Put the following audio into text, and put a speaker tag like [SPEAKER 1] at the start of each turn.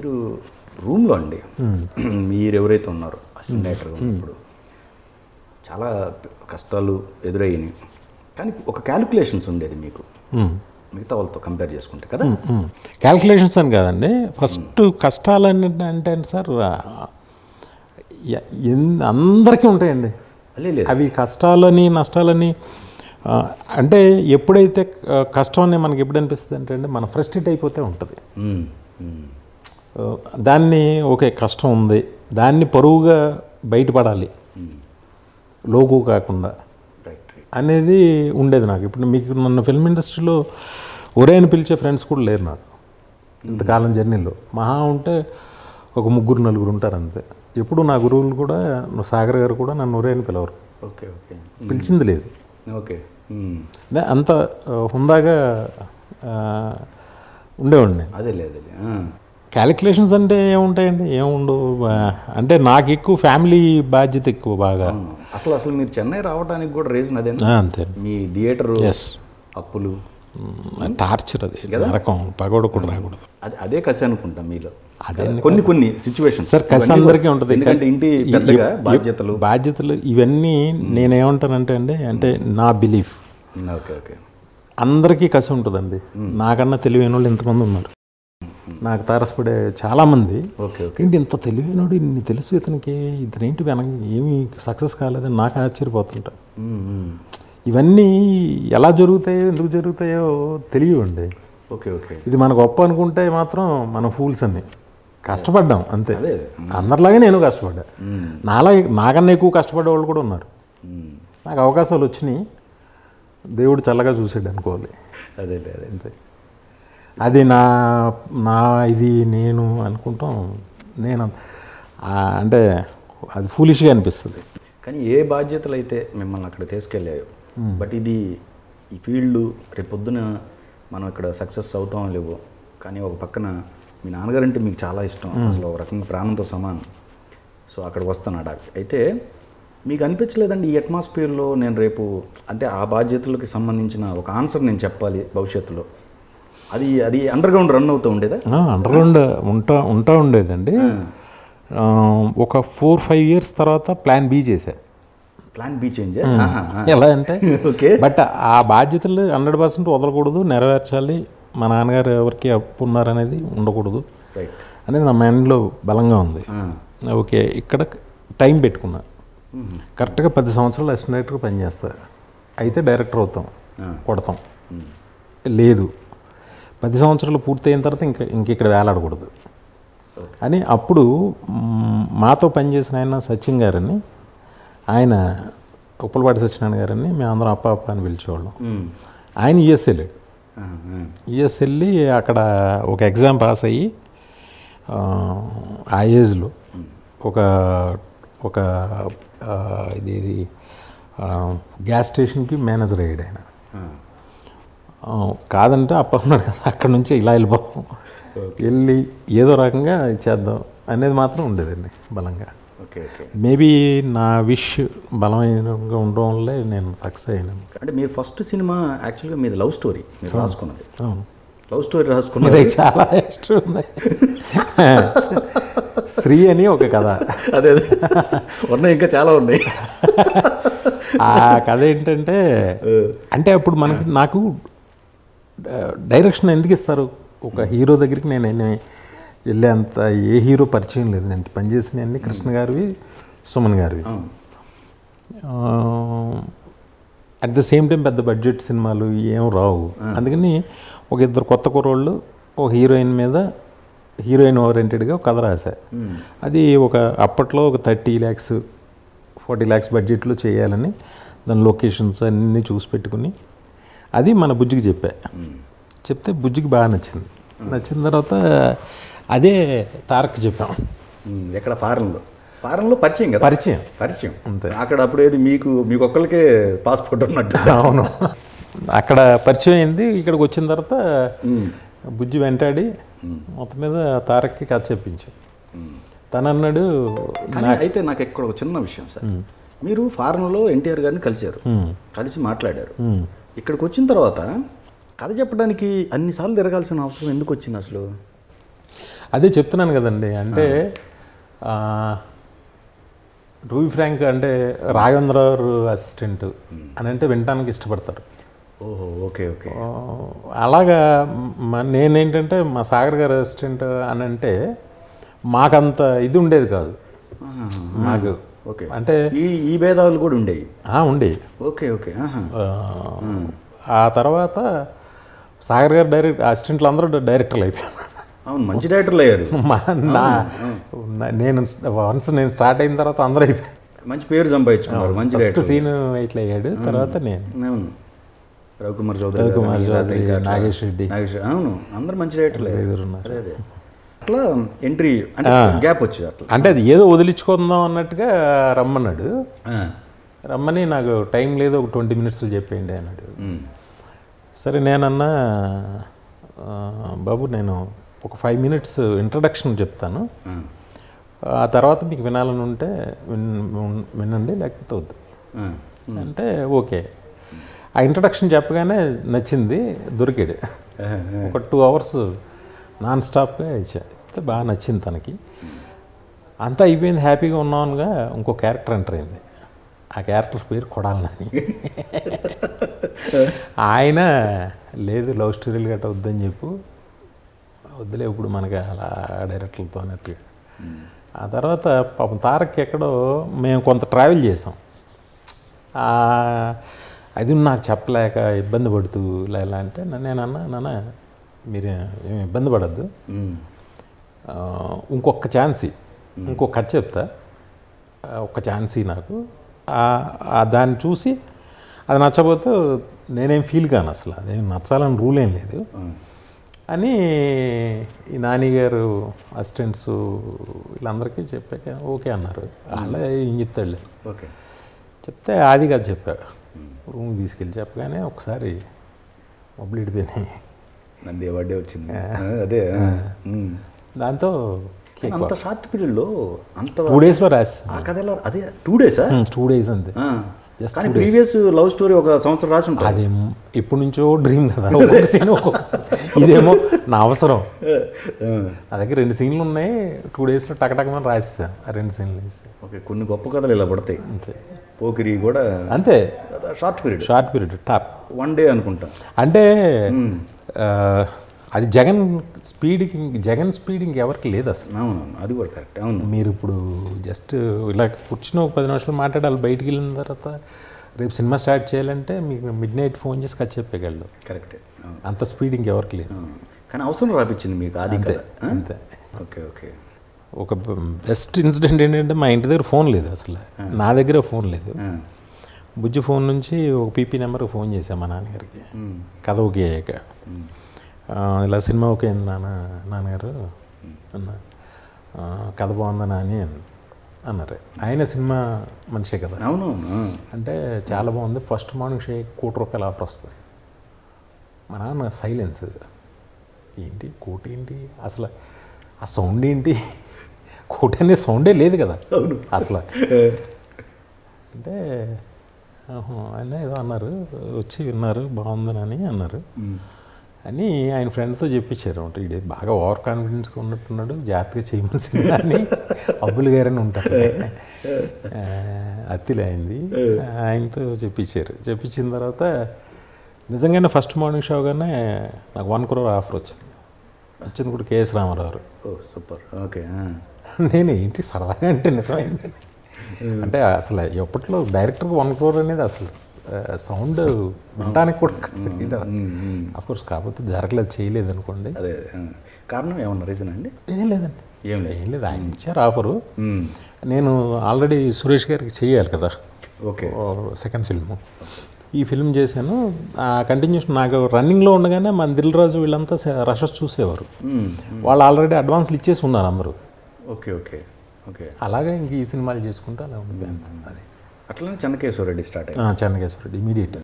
[SPEAKER 1] మీరు రూమ్లో అండి మీరు ఎవరైతే ఉన్నారో అసిస్టెంట్ డైరెక్టర్గా ఉన్నప్పుడు చాలా కష్టాలు ఎదురయ్యాయి, కానీ ఒక క్యాలిక్యులేషన్స్ ఉండేది మీకు మిగతా వాళ్ళతో కంపేర్ చేసుకుంటే కదా.
[SPEAKER 2] క్యాల్కులేషన్స్ అని కాదండి, ఫస్ట్ కష్టాలు అంటే సార్ అందరికీ ఉంటాయండి అవి. కష్టాలని నష్టాలని అంటే ఎప్పుడైతే కష్టం అని మనకి ఎప్పుడు అనిపిస్తుంది అంటే అండి, మనం ఫ్రస్ట్రేట్ అయిపోతే ఉంటుంది. దాన్ని ఓకే కష్టం ఉంది, దాన్ని పరువుగా బయటపడాలి లోగో కాకుండా అనేది ఉండేది నాకు. ఇప్పుడు మీకు నన్ను ఫిల్మ్ ఇండస్ట్రీలో ఒరే అని పిలిచే ఫ్రెండ్స్ కూడా లేరు నాకు ఇంతకాలం జర్నీలో. మహా ఉంటే ఒక 3-4 ఉంటారు అంతే. ఎప్పుడు నా గురువులు కూడా సాగర్ గారు కూడా నన్ను ఒరే అని పిలవరు.
[SPEAKER 1] ఓకే ఓకే
[SPEAKER 2] పిలిచింది లేదు.
[SPEAKER 1] ఓకే
[SPEAKER 2] అంత హుందాగా ఉండేవాడిని.
[SPEAKER 1] అదే లేదు.
[SPEAKER 2] క్యాలిక్యులేషన్స్ అంటే ఏముంటాయండి, ఏముండవు. అంటే నాకు ఎక్కువ ఫ్యామిలీ బాధ్యత ఎక్కువ బాగా.
[SPEAKER 1] అసలు మీరు చెన్నై రావడానికి కూడా రీజన్ అదే
[SPEAKER 2] అంతే.
[SPEAKER 1] మీ థియేటర్ అప్పులు
[SPEAKER 2] టార్చర్, అది నరకం, పగోడు కూడా రాకూడదు.
[SPEAKER 1] అదే కసి అనుకుంటా మీలో. అదే కొన్ని సిచ్యువేషన్
[SPEAKER 2] సార్ కసి అందరికీ ఉంటుంది.
[SPEAKER 1] ఇంటి
[SPEAKER 2] బాధ్యతలు ఇవన్నీ నేనేమంటానంటే అండి, అంటే నా బిలీఫ్.
[SPEAKER 1] ఓకే ఓకే
[SPEAKER 2] అందరికీ కసి ఉంటుందండి. నాకన్నా తెలివైన వాళ్ళు ఎంతమంది ఉన్నారు, నాకు తారసపడే చాలామంది. ఏంటి ఇంత తెలివైనడు, ఇన్ని తెలుసు ఇతనికి, ఇతనేంటి వెనక ఏమీ సక్సెస్ కాలేదని నాకు ఆశ్చర్యపోతుంటా. ఇవన్నీ ఎలా జరుగుతాయో ఎందుకు జరుగుతాయో తెలియవండి.
[SPEAKER 1] ఓకే ఓకే
[SPEAKER 2] ఇది మన గొప్ప అనుకుంటే మాత్రం మన ఫూల్స్ అన్ని. కష్టపడ్డాం అంతే, అందరిలాగే నేను కష్టపడ్డా. నాకన్నా ఎక్కువ కష్టపడే వాళ్ళు కూడా ఉన్నారు. నాకు అవకాశాలు వచ్చినాయి, దేవుడు చల్లగా చూసాడు అనుకోవాలి.
[SPEAKER 1] అదే అంతే.
[SPEAKER 2] అది నా ఇది నేను అనుకుంటాం. నేను అంటే అది ఫూలిష్గా అనిపిస్తుంది.
[SPEAKER 1] కానీ ఏ బాధ్యతలు అయితే మిమ్మల్ని అక్కడ తీసుకెళ్ళాయో, బట్ ఇది ఈ ఫీల్డ్ రేపొద్దున మనం ఇక్కడ సక్సెస్ అవుతాం లేవో, కానీ ఒక పక్కన మీ నాన్నగారు అంటే మీకు చాలా ఇష్టం, అసలు ఒక రకంగా ప్రాణంతో సమానం. సో అక్కడికి వస్తున్నాడు. అయితే మీకు అనిపించలేదండి ఈ అట్మాస్ఫియర్లో నేను రేపు అంటే ఆ బాధ్యతలకు సంబంధించిన ఒక ఆన్సర్ నేను చెప్పాలి భవిష్యత్తులో, అది అండర్ గ్రౌండ్ రన్ అవుతూ ఉండేదా?
[SPEAKER 2] అండర్ గ్రౌండ్ ఉంటా ఉండేదండి. ఒక 4-5 ఇయర్స్ తర్వాత ప్లాన్ బి చేశా.
[SPEAKER 1] ప్లాన్ బి చేంజ్
[SPEAKER 2] ఎలా అంటే
[SPEAKER 1] ఓకే,
[SPEAKER 2] బట్ ఆ బాధ్యతలు 100% వదలకూడదు, నెరవేర్చాలి. మా నాన్నగారు ఎవరికి అప్పు ఉన్నారనేది ఉండకూడదు అనేది నా మైండ్లో బలంగా ఉంది. ఓకే, ఇక్కడ టైం పెట్టుకున్నా. కరెక్ట్గా 10 సంవత్సరాలు అసిస్టెంట్ డైరెక్టర్గా పనిచేస్తా, అయితే డైరెక్టర్ అవుతాం, కొడతాం. లేదు, 10 సంవత్సరాలు పూర్తయిన తర్వాత ఇంక ఇక్కడ వేలాడకూడదు అని. అప్పుడు మాతో పనిచేసిన ఆయన సచిన్ గారని, ఆయన ఉప్పలపాటి సత్యనారాయణ గారని, మేమందరం అప్ప అని పిలిచేవాళ్ళం. ఆయన యుఎస్ వెళ్ళాడు. యుఎస్ వెళ్ళి అక్కడ ఒక ఎగ్జామ్ పాస్ అయ్యి ఆ ఏజ్లో ఒక ఇది గ్యాస్ స్టేషన్కి మేనేజర్ అయ్యాడు ఆయన. కాదంటే అన్నాడు కదా, అక్కడ నుంచి ఇలా వెళ్ళిపోతాం, వెళ్ళి ఏదో రకంగా చేద్దాం అనేది మాత్రం ఉండేదండి బలంగా. మేబీ నా విష్ బలమైనగా ఉండడం వల్లే నేను సక్సెస్ అయినాను.
[SPEAKER 1] అంటే మీరు ఫస్ట్ సినిమా యాక్చువల్గా మీది లవ్ స్టోరీ రాసుకున్నది. లవ్ స్టోరీ రాసుకున్నది
[SPEAKER 2] చాలా ఇష్టం ఉంది. శ్రీ అని ఒక కథ,
[SPEAKER 1] అదే ఉన్నాయి, ఇంకా చాలా ఉన్నాయి.
[SPEAKER 2] ఆ కథ ఏంటంటే, అంటే అప్పుడు నాకు డైరెక్షన్ ఎందుకు ఇస్తారు, ఒక హీరో దగ్గరికి నేను వెళ్ళేంత ఏ హీరో పరిచయం లేదు. నేను పనిచేసిన అన్ని కృష్ణ గారివి, సుమన్ గారివి. అట్ ద సేమ్ టైం పెద్ద బడ్జెట్ సినిమాలు ఏం రావు. అందుకని ఒక 2 కొత్త కుర్రోళ్ళు ఒక హీరోయిన్ మీద, హీరోయిన్ ఓరియంటెడ్గా ఒక కథ రాశా. అది అప్పట్లో ఒక 30 lakhs 40 lakhs బడ్జెట్లో చేయాలని దాని లొకేషన్స్ అన్నీ చూసి పెట్టుకుని అది మన బుజ్జికి చెప్తే బుజ్జికి బాగా నచ్చింది. నచ్చిన తర్వాత అదే తారక్ చెప్పాం.
[SPEAKER 1] ఎక్కడ ఫారెన్లో పరిచయం
[SPEAKER 2] అంతే.
[SPEAKER 1] అక్కడ అప్పుడు ఏది మీకు ఒక్కరికే పాస్పోర్ట్ ఉన్నట్టు.
[SPEAKER 2] అవును, అక్కడ పరిచయం అయింది. ఇక్కడికి వచ్చిన తర్వాత బుజ్జి వెంటాడి మొత్తం మీద తారక్కి కథ చెప్పించాం. తను అన్నాడు.
[SPEAKER 1] అయితే నాకు ఇక్కడ ఒక చిన్న విషయం సార్, మీరు ఫారెన్లో ఎన్టీఆర్ గారిని కలిసి మాట్లాడారు. ఇక్కడికి వచ్చిన తర్వాత కథ చెప్పడానికి అన్నిసార్లు తిరగాల్సిన అవసరం ఎందుకు వచ్చింది అసలు?
[SPEAKER 2] అదే చెప్తున్నాను కదండి. అంటే రూబీ ఫ్రాంక్ అంటే రాఘవేంద్రరావు అసిస్టెంట్ అని అంటే వినటానికి ఇష్టపడతారు.
[SPEAKER 1] ఓహో, ఓకే ఓకే.
[SPEAKER 2] అలాగా నేనేంటంటే మా సాగర్ గారు అసిస్టెంట్ అని అంటే మాకంత ఇది ఉండేది కాదు. నాకు
[SPEAKER 1] ఓకే
[SPEAKER 2] అంటే
[SPEAKER 1] ఈ భేదాలు కూడా ఉండేవి.
[SPEAKER 2] ఉండేవి.
[SPEAKER 1] Okay okay.
[SPEAKER 2] ఆ తర్వాత సాగర్ గారు అసిస్టెంట్లు అందరూ డైరెక్టర్లు అయిపోయారు.
[SPEAKER 1] అవును, మంచి డైరెక్టర్లు అయ్యారు.
[SPEAKER 2] నేను స్టార్ట్ అయిన తర్వాత అందరూ అయిపోయారు.
[SPEAKER 1] మంచి పేరు సంపాదించుకున్నారు. మంచి
[SPEAKER 2] ఫస్ట్ సీన్ ఇట్లా అయ్యాడు, తర్వాత నేను,
[SPEAKER 1] అవును, రవికుమార్ చౌదరి,
[SPEAKER 2] నాగేష్ రెడ్డి,
[SPEAKER 1] అవును, అందరు మంచి డైరెక్టర్లు అదే అదే. అట్లా ఎంట్రీ అంటే గ్యాప్ వచ్చేది. అట్లా
[SPEAKER 2] అంటే అది ఏదో వదిలించుకుందాం అన్నట్టుగా రమ్మన్నాడు. రమ్మని నాకు టైం లేదు, ఒక 20 minutes చెప్పేయండి అన్నాడు. సరే నేనన్నా, బాబు నేను ఒక 5 minutes ఇంట్రడక్షన్ చెప్తాను, ఆ తర్వాత మీకు వినాలని ఉంటే వినండి, లేకపోతే వద్దు అంటే ఓకే. ఆ ఇంట్రడక్షన్ చెప్పగానే నచ్చింది, దొరికాడు. ఒక 2 hours నాన్ స్టాప్గా ఇచ్చా. బాగా నచ్చింది తనకి. అంతా అయిపోయింది, హ్యాపీగా ఉన్నానుగా ఇంకో క్యారెక్టర్ ఎంటర్ అయింది. ఆ క్యారెక్టర్ పేరు కొడాలని. ఆయన లేదు, లవ్ స్టోరీలు గట్రా వద్దని చెప్పు, వద్దులే ఇప్పుడు మనకి అలా డైరెక్టర్లతో అన్నట్టుగా. ఆ తర్వాత పాపం తారక్ ఎక్కడో మేము కొంత ట్రావెల్ చేసాం. అది నాకు చెప్పలేక ఇబ్బంది పడుతూ ఇలా అంటే నేనన్నా, నాన్న మీరు ఏమి ఇబ్బంది పడద్దు, ఇంకొక ఛాన్సీ, ఇంకొక కథ చెప్తా, ఒక్క ఛాన్సీ నాకు, దాన్ని చూసి అది నచ్చకపోతే నేనేం ఫీల్ కాను, అసలు అదేం నచ్చాలని రూల్ ఏం లేదు అని ఈ నాని గారు అసిస్టెంట్స్ వీళ్ళందరికీ చెప్పాక ఓకే అన్నారు. అలా ఏం చెప్తాడులే.
[SPEAKER 1] ఓకే
[SPEAKER 2] చెప్తే అది కాదు చెప్పా, రూమ్కి తీసుకెళ్ళి చెప్పగానే ఒకసారి మొబైల్ ఇడిపోయినాయి.
[SPEAKER 1] నంది అవార్డే వచ్చింది. అదే
[SPEAKER 2] దాంతో
[SPEAKER 1] అంత షార్ట్ పీరియడ్లో అంత
[SPEAKER 2] 2 daysలో రాసి
[SPEAKER 1] ఆ కథలో అదే 2 days
[SPEAKER 2] 2 days అంతే.
[SPEAKER 1] కానీ ప్రీవియస్ లవ్ స్టోరీ ఒక సంవత్సరం రాసి ఉంటుంది.
[SPEAKER 2] అదేమో ఎప్పటి నుంచో డ్రీమ్ కదా, ఒక్కొక్క సీన్ ఇదేమో నా అవసరం. నా దగ్గర 2 scenes ఉన్నాయి, 2 daysలో టకటకమని రాసేసా ఆ 2 scenes వేసి.
[SPEAKER 1] ఓకే, కొన్ని గొప్ప కథలు ఇలా పడతాయి.
[SPEAKER 2] అంతే.
[SPEAKER 1] పోకిరి కూడా
[SPEAKER 2] అంతే,
[SPEAKER 1] షార్ట్ పీరియడ్ టాప్ 1 day అనుకుంటా.
[SPEAKER 2] అంటే అది జగన్ స్పీడ్ ఇంకెవరికి లేదు అసలు.
[SPEAKER 1] అవును, అది కూడా కరెక్ట్. అవును,
[SPEAKER 2] మీరు ఇప్పుడు జస్ట్ ఇలా కూర్చుని ఒక 10 నిమిషాలు మాట్లాడాలి, బయటికి వెళ్ళిన తర్వాత రేపు సినిమా స్టార్ట్ చేయాలంటే మీకు midnight ఫోన్ చేసి కథ చెప్పగలరు.
[SPEAKER 1] కరెక్టే,
[SPEAKER 2] అంత స్పీడ్ ఇంకెవరికి లేదు.
[SPEAKER 1] కానీ అవసరం రాపించింది మీకు అది.
[SPEAKER 2] అంతే.
[SPEAKER 1] Okay okay.
[SPEAKER 2] ఒక బెస్ట్ ఇన్సిడెంట్ ఏంటంటే మా ఇంటి దగ్గర ఫోన్ లేదు అసలు, నా దగ్గర ఫోన్ లేదు. బుజ్జి ఫోన్ నుంచి ఒక పీపీ నెంబర్కి ఫోన్ చేశాను మా నాన్నగారికి, కథ ఓకే అయ్యాక. ఇలా సినిమా ఓకే అయింది నాన్నగారు అన్న, కథ బాగుందా నాని అన్నారు. ఆయన సినిమా మనిషే కదా.
[SPEAKER 1] అవును,
[SPEAKER 2] అంటే చాలా బాగుంది, ఫస్ట్ మార్నింగ్ షో 1 కోటి రూపాయలు ఆఫర్ వస్తుంది. మా నాన్న సైలెన్స్, ఏంటి 1 కోటి ఏంటి అసలు, ఆ సౌండ్ ఏంటి, 1 కోటి అనే సౌండే లేదు కదా అసలు. అంటే ఆయన ఏదో అన్నారు, వచ్చి విన్నారు, బాగుందని అన్నారు అని ఆయన ఫ్రెండ్తో చెప్పించారు. అంటే ఇది బాగా ఓవర్ కాన్ఫిడెన్స్గా ఉన్నట్టున్నాడు, జాగ్రత్తగా చేయమని సినిమా అని అబ్బుల్ గారని ఉంటారు, అత్తిలే అయింది, ఆయనతో చెప్పించిన తర్వాత నిజంగానే ఫస్ట్ మార్నింగ్ షోగానే నాకు 1 crore ఆఫర్ వచ్చింది కూడా కేఎస్ రామారావు.
[SPEAKER 1] సూపర్. ఓకే.
[SPEAKER 2] నేను ఏంటి సరదాగా అంటే నిజమైంది. అంటే అసలు ఎప్పట్లో డైరెక్టర్కి 1 crore అనేది అసలు సౌండ్ వినడానికి కూడా ఇది అఫ్కోర్స్, కాకపోతే జరగలేదు, చేయలేదు అనుకోండి.
[SPEAKER 1] అదే కారణం ఏమన్నా రీజన్ అండి?
[SPEAKER 2] ఏం లేదండి, ఏం లేదు, ఆయన ఇచ్చారు ఆఫరు. నేను ఆల్రెడీ సురేష్ గారికి చేయాలి కదా,
[SPEAKER 1] ఓకే,
[SPEAKER 2] సెకండ్ ఫిల్ము. ఈ ఫిల్మ్ చేశాను, ఆ కంటిన్యూషన్ నాకు రన్నింగ్లో ఉండగానే మన దిల్ రాజు వీళ్ళంతా రషెస్ చూసేవారు, వాళ్ళు ఆల్రెడీ అడ్వాన్స్లు ఇచ్చేసి ఉన్నారు అందరూ.
[SPEAKER 1] Okay okay okay.
[SPEAKER 2] అలాగే ఇంక ఈ సినిమాలు చేసుకుంటూ అలా ఉంటుంది. అది
[SPEAKER 1] అట్లనే చెన్నకేశ్వరరెడ్డి స్టార్ట్ అయ్యింది.
[SPEAKER 2] చెన్నకేశ్వరరెడ్డి ఇమీడియట్